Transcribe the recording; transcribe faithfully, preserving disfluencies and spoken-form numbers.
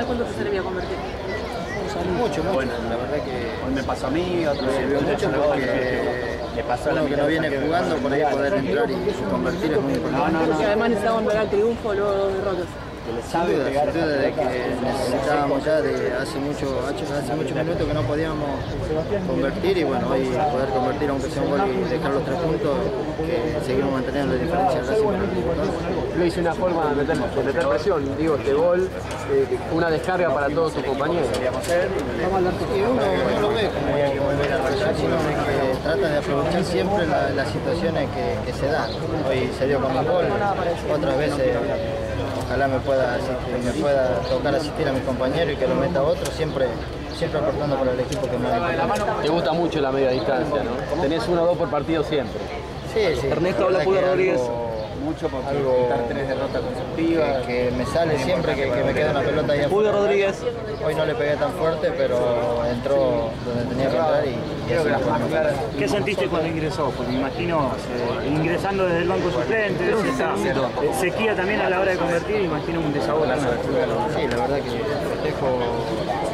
¿Cada cuánto te servía convertir? Mucho, mucho. Bueno, la verdad que hoy me pasó a mí, otro sirvió mucho porque le pasó a uno que no viene jugando, por ahí poder entrar y convertir es muy importante. No, no, no. Y además necesitaban ver el triunfo luego de dos derrotas. Sin duda, sin duda de que necesitábamos ya de hace mucho, hace muchos minutos que no podíamos convertir y bueno, hoy poder convertir aunque sea un gol y dejar los tres puntos, que seguimos manteniendo la diferencia de Racing. Lo hice una forma de meter, de meter presión, digo, este gol, eh, una descarga para todos tus compañeros. Vamos a hablar y uno no lo ve como volver a rayar, sino que trata de aprovechar siempre la, las situaciones que, que se dan. Hoy se dio con un gol, otras veces ojalá me pueda, me pueda tocar asistir a mi compañero y que lo meta otro, siempre, siempre aportando para el equipo que me ha. Te gusta mucho la media distancia, ¿no? Tenés uno o dos por partido siempre. Sí, sí. Ernesto, habla Pudo Rodríguez. Mucho porque algo, quitar tres derrotas consecutivas, que, que me sale siempre que, que me queda una pelota ahí Pudo Rodríguez. Hoy no le pegué tan fuerte, pero entró donde tenía que entrar y, y eso es bueno. ¿Qué sentiste cuando ingresó? Pues me imagino eh, ingresando desde el banco suplente, eh, sequía también a la hora de convertir, imagino un desahogo. Sí, la verdad que el festejo